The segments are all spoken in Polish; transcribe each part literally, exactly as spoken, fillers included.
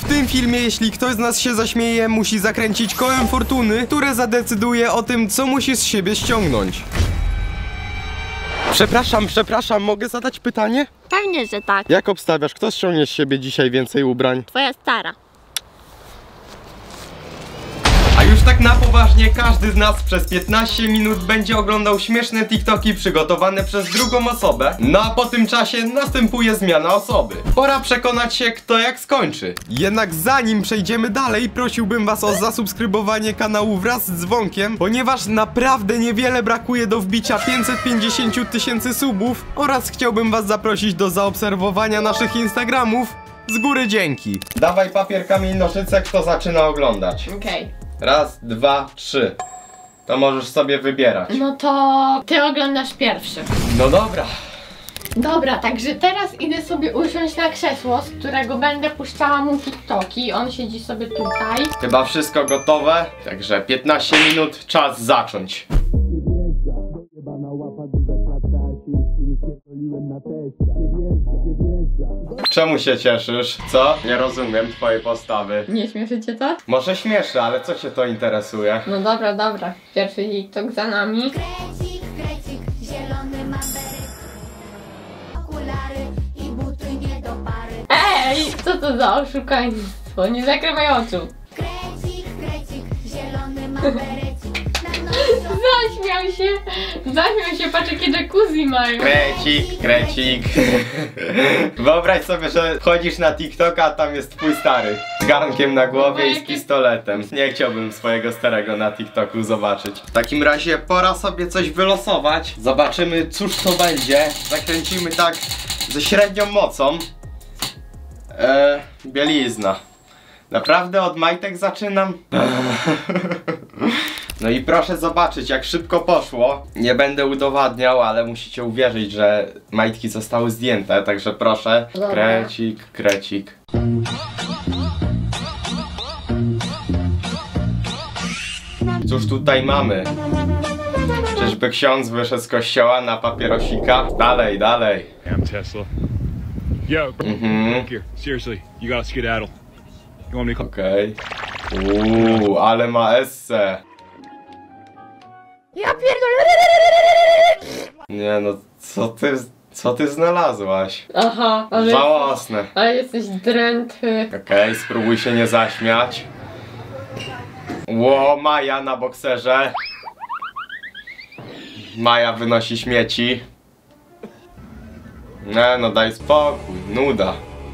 tym filmie, jeśli ktoś z nas się zaśmieje, musi zakręcić kołem fortuny, które zadecyduje o tym, co musi z siebie ściągnąć. Przepraszam, przepraszam, mogę zadać pytanie? Pewnie, że tak. Jak obstawiasz, kto ściągnie z siebie dzisiaj więcej ubrań? Twoja stara. A już tak na poważnie, każdy z nas przez piętnaście minut będzie oglądał śmieszne TikToki przygotowane przez drugą osobę. No a po tym czasie następuje zmiana osoby. Pora przekonać się, kto jak skończy. Jednak zanim przejdziemy dalej, prosiłbym was o zasubskrybowanie kanału wraz z dzwonkiem, ponieważ naprawdę niewiele brakuje do wbicia pięćset pięćdziesiąt tysięcy subów oraz chciałbym was zaprosić do zaobserwowania naszych Instagramów. Z góry dzięki. Dawaj papier, kamień, nożyce, kto zaczyna oglądać. Okej. Okay. Raz, dwa, trzy. To możesz sobie wybierać. No to ty oglądasz pierwszy. No dobra. Dobra, także teraz idę sobie usiąść na krzesło, z którego będę puszczała mu TikToki. On siedzi sobie tutaj. Chyba wszystko gotowe, także piętnaście minut, czas zacząć. Czemu się cieszysz? Co? Nie rozumiem twojej postawy. Nie śmieszy cię to? Może śmieszy, ale co cię to interesuje? No dobra, dobra. Pierwszy TikTok za nami. Krecik, krecik, zielony ma beret, okulary i buty nie do pary. Ej, co to za oszukaństwo? Nie zakrywaj oczu. Krecik, krecik, zielony ma berecik, na nosie Zaśmiał się. Zaśmiał się, patrz jakie jacuzzi mają. Krecik, krecik. Wyobraź sobie, że chodzisz na TikToka, a tam jest twój stary z garnkiem na głowie i z pistoletem. Nie chciałbym swojego starego na TikToku zobaczyć. W takim razie pora sobie coś wylosować. Zobaczymy, cóż to będzie. Zakręcimy tak ze średnią mocą. Eee, bielizna. Naprawdę od majtek zaczynam? No i proszę zobaczyć, jak szybko poszło. Nie będę udowadniał, ale musicie uwierzyć, że majtki zostały zdjęte. Także proszę, krecik, krecik. Cóż tutaj mamy? Czyżby ksiądz wyszedł z kościoła na papierosika? Dalej, dalej. I'm Tesla. Yo, Mhm. look here. Seriously, you gotta skedaddle. You want me to Okej. Okay. Uuu, ale ma esse. Ja pierdolę. Nie no, co ty, co ty znalazłaś? Aha, ale, Żałosne. ale jesteś drętwy. Okej, okay, spróbuj się nie zaśmiać. Ło, Maja na bokserze. Maja wynosi śmieci. Nie no, daj spokój, nuda.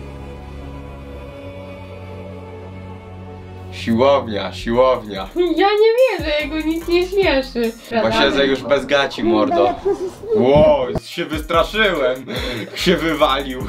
Siłownia, siłownia. Ja nie wierzę, jego nic nie śmieszy. Bo siedzę już bez gaci, mordo. Ło, się wystraszyłem. Się wywalił.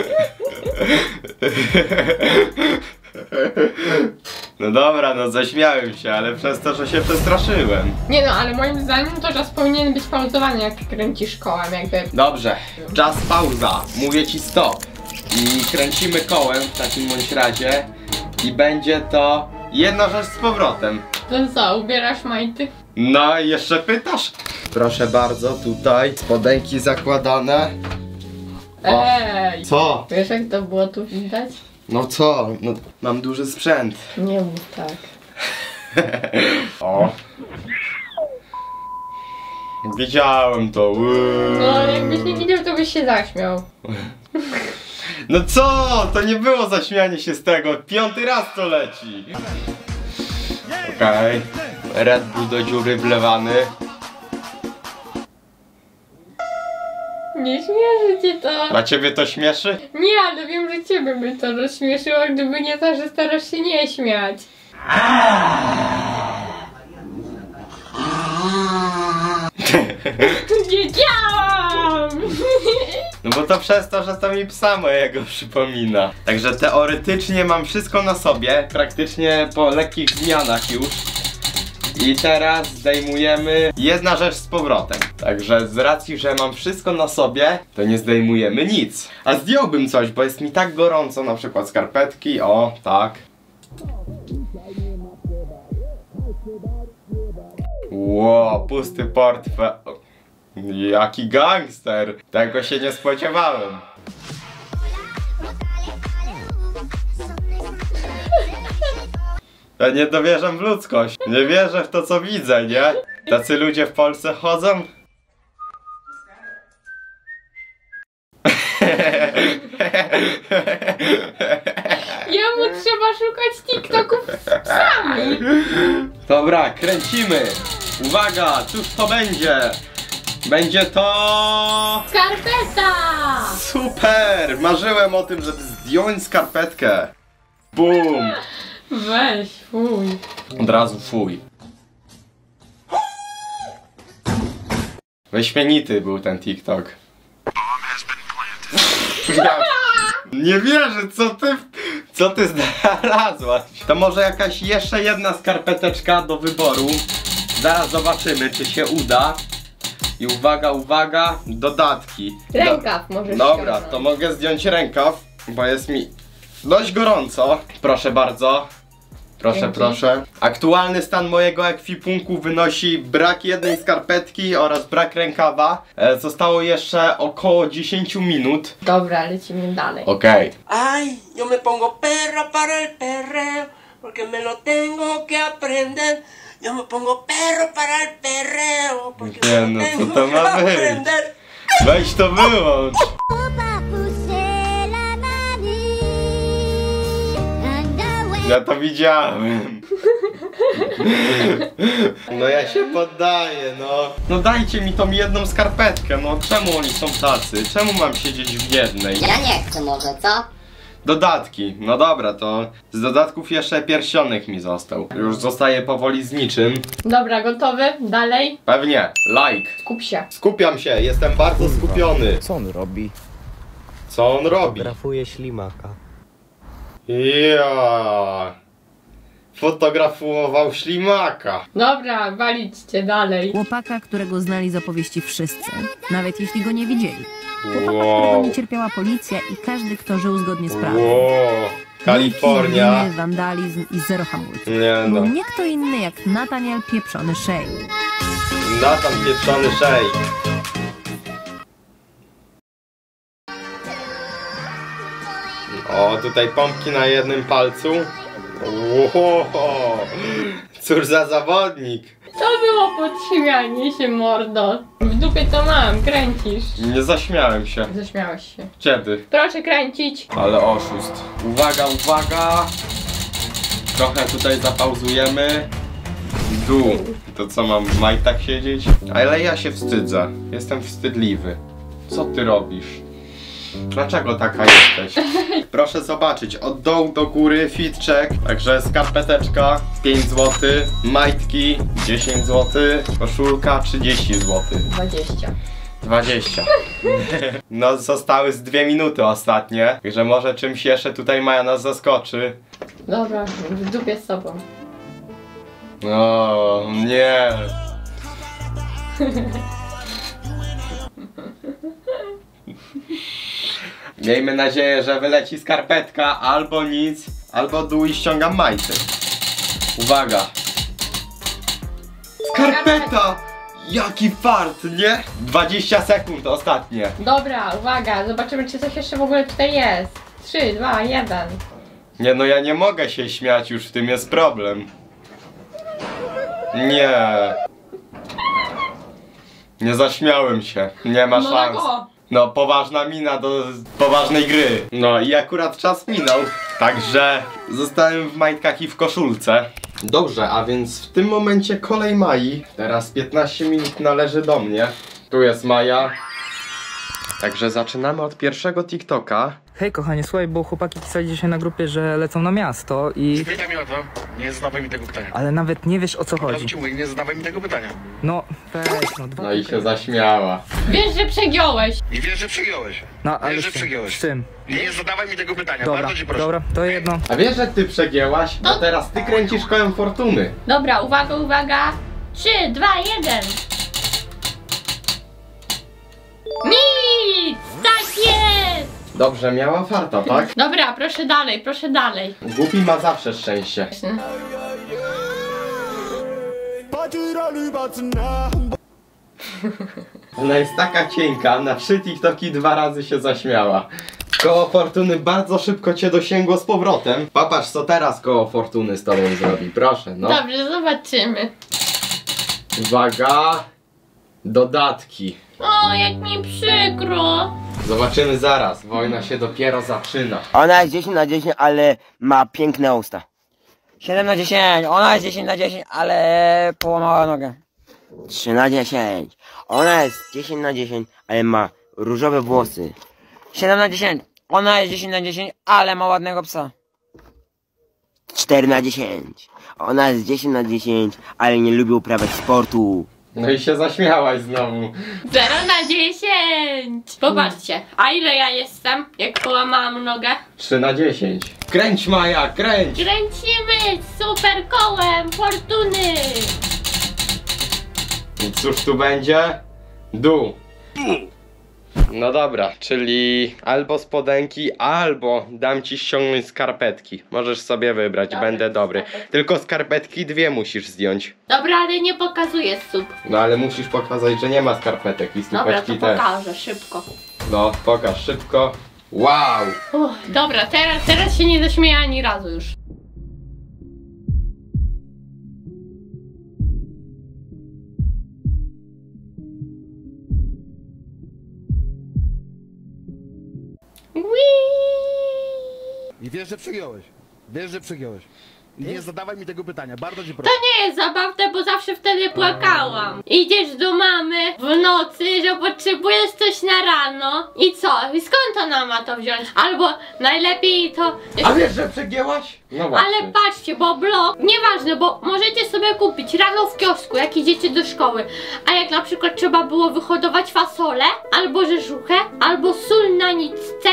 No dobra, no zaśmiałem się, ale przez to, że się przestraszyłem. Nie no, ale moim zdaniem to czas powinien być pauzowany, jak kręcisz kołem, jakby. Dobrze, czas pauza. Mówię ci stop. I kręcimy kołem w takim bądź razie. I będzie to jedna rzecz z powrotem. To co, ubierasz majty? No i jeszcze pytasz? Proszę bardzo, tutaj spodenki zakładane. O. Ej! Co? Wiesz jak to było tu widać? No co? No, mam duży sprzęt. Nie mów tak. O. Widziałem to. Uuu. No ale jakbyś nie widział, to byś się zaśmiał. No co? To nie było zaśmianie się z tego. Piąty raz to leci. Okej. Okay. Red Bull do dziury wlewany. Nie śmieszy cię to. Dla ciebie to śmieszy? Nie, ale wiem, że ciebie by to rozśmieszyło, gdyby nie to, że starasz się nie śmiać. Wiedziałam! No bo to przez to, że to mi psa mojego przypomina. Także teoretycznie mam wszystko na sobie, praktycznie po lekkich zmianach już. I teraz zdejmujemy jedna rzecz z powrotem. Także z racji, że mam wszystko na sobie, to nie zdejmujemy nic. A zdjąłbym coś, bo jest mi tak gorąco, na przykład skarpetki, o tak. Ło, pusty portfel. Jaki gangster! Tego się nie spodziewałem. Ja nie dowierzam w ludzkość. Nie wierzę w to, co widzę, nie? Tacy ludzie w Polsce chodzą? Jemu trzeba szukać TikToków sami. Dobra, kręcimy. Uwaga, cóż to będzie? Będzie to... Skarpeta! Super! Marzyłem o tym, żeby zdjąć skarpetkę. Bum! Weź, fuj. Od razu fuj. Wyśmienity był ten TikTok. Ja nie wierzę, co ty, co ty znalazłaś. To może jakaś jeszcze jedna skarpeteczka do wyboru. Zaraz zobaczymy, czy się uda. I uwaga, uwaga, dodatki. Rękaw możesz Dobra, ściągnąć. to mogę zdjąć rękaw, bo jest mi dość gorąco. Proszę bardzo. Proszę, Dzięki. proszę. Aktualny stan mojego ekwipunku wynosi brak jednej skarpetki oraz brak rękawa. E, zostało jeszcze około dziesięć minut. Dobra, lecimy dalej. Okej. Ay, yo me pongo perra para el perreo, porque me lo tengo que aprender. Yo me pongo perro para el perreo, porque Nie, me no, lo co tengo to que ma być? aprender. Weź to wyłącz. Ja to widziałem. No ja się poddaję, no. No dajcie mi tą jedną skarpetkę, no czemu oni są tacy? Czemu mam siedzieć w jednej? Ja nie chcę może, co? Dodatki, no dobra, to z dodatków jeszcze pierścionek mi został. Już zostaje powoli z niczym. Dobra, gotowy? Dalej? Pewnie, like. Skup się. Skupiam się, jestem bardzo skupiony. Co on robi? Co on robi? Fotografuje ślimaka. Ja. Fotografował ślimaka. Dobra, walićcie dalej. Chłopaka, którego znali z opowieści wszyscy, nawet jeśli go nie widzieli. Chłopaka, Wow. którego nie cierpiała policja i każdy, kto żył zgodnie z prawem. Wow. Kalifornia. Wielki, zimny, wandalizm i zero hamulców. Nie no. Był nie kto inny jak Nathaniel Pieprzony Shea. Nathan pieprzony szejk. O, tutaj pompki na jednym palcu. Wow. Cóż za zawodnik. To było podśmianie się, mordo. W dupie to mam, kręcisz. Nie zaśmiałem się. Zaśmiałeś się. Kiedy? Proszę kręcić. Ale oszust. Uwaga, uwaga. Trochę tutaj zapauzujemy. Dół. To co, mam w majtach siedzieć? Ale ja się wstydzę. Jestem wstydliwy. Co ty robisz? Dlaczego taka jesteś? Proszę zobaczyć, od dołu do góry fit check. Także skarpeteczka pięć złotych, majtki dziesięć złotych, koszulka trzydzieści złotych. dwadzieścia. dwadzieścia. No zostały z dwie minuty ostatnie. Także może czymś jeszcze tutaj Maja nas zaskoczy. Dobra, w dupie z sobą. O nie. Miejmy nadzieję, że wyleci skarpetka, albo nic, albo dół i ściągam majty. Uwaga. Skarpeta! Jaki fart, nie? dwadzieścia sekund ostatnie. Dobra, uwaga, zobaczymy czy coś jeszcze w ogóle tutaj jest. trzy, dwa, jeden. Nie no, ja nie mogę się śmiać, już w tym jest problem. Nie. Nie zaśmiałem się, nie ma No szans. go. No, poważna mina do poważnej gry. No i akurat czas minął. Także zostałem w majtkach i w koszulce. Dobrze, a więc w tym momencie kolej Mai. Teraz piętnaście minut należy do mnie. Tu jest Maja. Także zaczynamy od pierwszego TikToka. Hej kochanie, słuchaj, bo chłopaki pisali dzisiaj na grupie, że lecą na miasto i... Pytaj mi o to, nie zadawaj mi tego pytania. Ale nawet nie wiesz o co Od chodzi. razu ci mówię, nie zadawaj mi tego pytania. No, weź, no dwa... No i się zaśmiała. Wiesz, że przegiąłeś. I wiesz, że przegiąłeś. No, ale Wiesz, z że czym? przegiąłeś. Z czym? Nie zadawaj mi tego pytania, Dobra, bardzo ci proszę. dobra, to jedno. A wiesz, że ty przegięłaś? Bo teraz ty kręcisz kołem fortuny. Dobra, uwaga, uwaga. trzy, dwa, jeden. Nic! Tak jest! Dobrze, miała farta, tak? Dobra, proszę dalej, proszę dalej. Głupi ma zawsze szczęście. Ona jest taka cienka, na trzy TikToki dwa razy się zaśmiała. W Koło fortuny bardzo szybko cię dosięgło z powrotem. Popatrz, co teraz koło fortuny z tobą zrobi, proszę, no. Dobrze, zobaczymy. Uwaga, dodatki. O, jak mi przykro. Zobaczymy zaraz, wojna się dopiero zaczyna. Ona jest dziesięć na dziesięć, ale ma piękne usta. siedem na dziesięć, ona jest dziesięć na dziesięć, ale połamała nogę. trzy na dziesięć, ona jest dziesięć na dziesięć, ale ma różowe włosy. siedem na dziesięć, ona jest dziesięć na dziesięć, ale ma ładnego psa. cztery na dziesięć, ona jest dziesięć na dziesięć, ale nie lubi uprawiać sportu. No i się zaśmiałaś znowu. zero na dziesięć. Popatrzcie, a ile ja jestem, jak połamałam nogę? trzy na dziesięć. Kręć, Maja, kręć! Kręcimy super kołem fortuny. I cóż tu będzie? Dół. No dobra, czyli albo spodenki, albo dam ci ściągnąć skarpetki. Możesz sobie wybrać, Dobra, będę dobry. skarpetki. Tylko skarpetki dwie musisz zdjąć. Dobra, ale nie pokazuję stóp. No ale musisz pokazać, że nie ma skarpetek i Dobra, to stópeczki też. pokażę szybko. No, pokaż szybko. Wow! Uff, dobra, teraz, teraz się nie zaśmieję ani razu już. I wiesz, że przegiąłeś. Wiesz, że przegiąłeś. Nie zadawaj mi tego pytania, bardzo cię To proszę. nie jest zabawne, bo zawsze wtedy płakałam. Idziesz do mamy w nocy, że potrzebujesz coś na rano. I co? I skąd ona ma to wziąć? Albo najlepiej to... A wiesz, że przegięłaś? No właśnie. Ale patrzcie, bo blok, nieważne, bo możecie sobie kupić rano w kiosku, jak idziecie do szkoły. A jak na przykład trzeba było wyhodować fasolę, albo rzeżuchę, albo sól na nitce.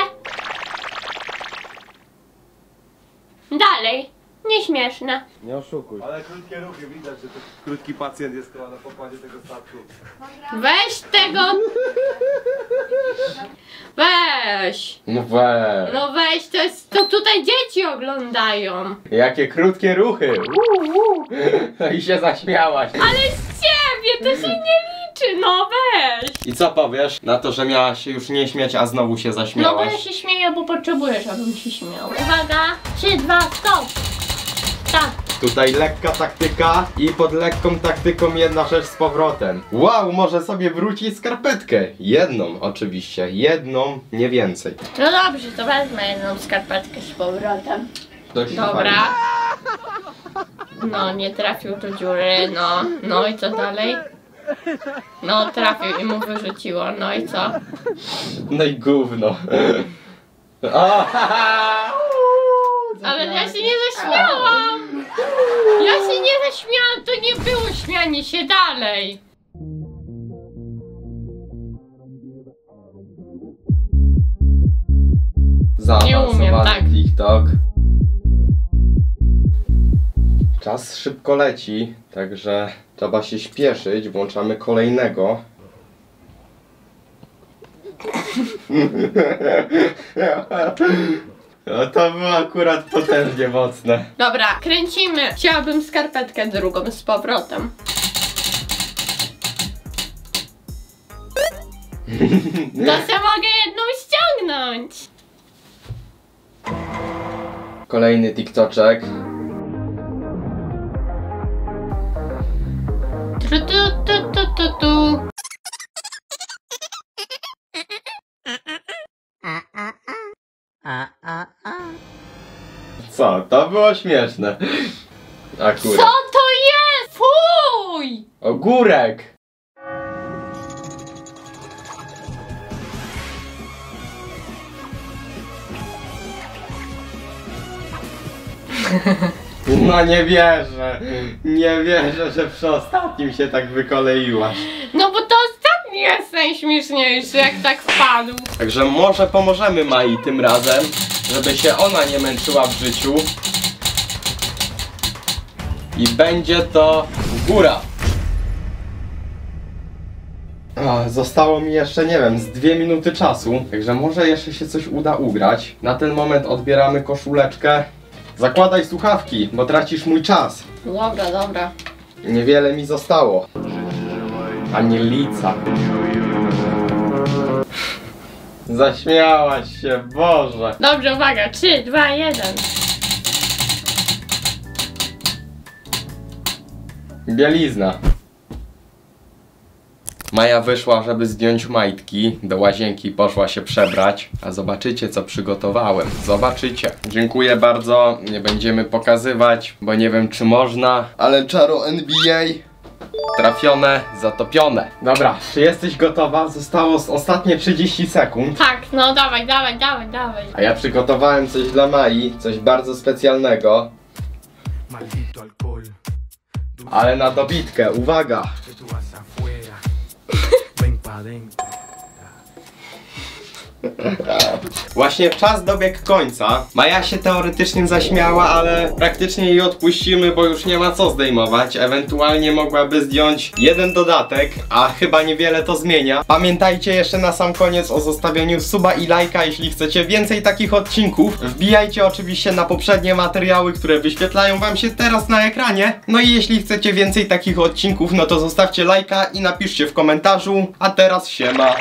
Dalej. Nieśmieszne. Nie oszukuj. Ale krótkie ruchy, widać, że to krótki pacjent jest chyba na pokładzie tego statku. Weź tego. Weź. No weź. No weź, to jest, to tutaj dzieci oglądają. Jakie krótkie ruchy. Uuu. No i się zaśmiałaś. Ale z ciebie to się nie liczy, no weź. I co powiesz na to, że miałaś się już nie śmiać, a znowu się No bo ja zaśmiałaś? się śmieję, bo potrzebuję, żebym się śmiał. Uwaga, trzy, dwa, stop. Tak. Tutaj lekka taktyka i pod lekką taktyką jedna rzecz z powrotem. Wow, może sobie wrócić skarpetkę. Jedną oczywiście, jedną, nie więcej. No dobrze, to wezmę jedną skarpetkę z powrotem. Dość Dobra. fajnie. No, nie trafił do dziury, no. No i co dalej? No, trafił i mu wyrzuciło, no i co? No i gówno. O, Ale ja się nie zaśmiałam! Ja się nie zaśmiałam, to nie było śmianie się dalej! Nie umiem, Zaawansowany tak. TikTok. Czas szybko leci, także trzeba się śpieszyć. Włączamy kolejnego. No to było akurat potężnie mocne. Dobra, kręcimy. Chciałabym skarpetkę drugą z powrotem. To se mogę jedną ściągnąć. Kolejny TikToczek. Tu, tu, tu, tu, tu, tu. Co? To było śmieszne. Akurat. Co to jest? Fuj! Ogórek! No nie wierzę, nie wierzę, że przy ostatnim się tak wykoleiłaś. No bo to ostatni jest najśmieszniejszy, jak tak wpadł. Także może pomożemy Mai tym razem, żeby się ona nie męczyła w życiu. I będzie to góra. O, zostało mi jeszcze, nie wiem, z dwie minuty czasu. Także może jeszcze się coś uda ugrać. Na ten moment odbieramy koszuleczkę. Zakładaj słuchawki, bo tracisz mój czas. Dobra, dobra. Niewiele mi zostało. Anielica. Zaśmiałaś się, Boże. Dobrze, uwaga, trzy, dwa, jeden. Bielizna. Maja wyszła, żeby zdjąć majtki. Do łazienki poszła się przebrać. A zobaczycie, co przygotowałem. Zobaczycie. Dziękuję bardzo. Nie będziemy pokazywać, bo nie wiem, czy można. Ale czaro N B A trafione, zatopione. Dobra, czy jesteś gotowa? Zostało ostatnie trzydzieści sekund. Tak, no dawaj, dawaj, dawaj, dawaj. A ja przygotowałem coś dla Mai, coś bardzo specjalnego. Ale na dobitkę, uwaga! Właśnie czas dobiegł końca. Maja się teoretycznie zaśmiała, ale praktycznie jej odpuścimy, bo już nie ma co zdejmować. Ewentualnie mogłaby zdjąć jeden dodatek, a chyba niewiele to zmienia. Pamiętajcie jeszcze na sam koniec o zostawieniu suba i lajka, jeśli chcecie więcej takich odcinków. Wbijajcie oczywiście na poprzednie materiały, które wyświetlają wam się teraz na ekranie. No i jeśli chcecie więcej takich odcinków, no to zostawcie lajka i napiszcie w komentarzu. A teraz siema.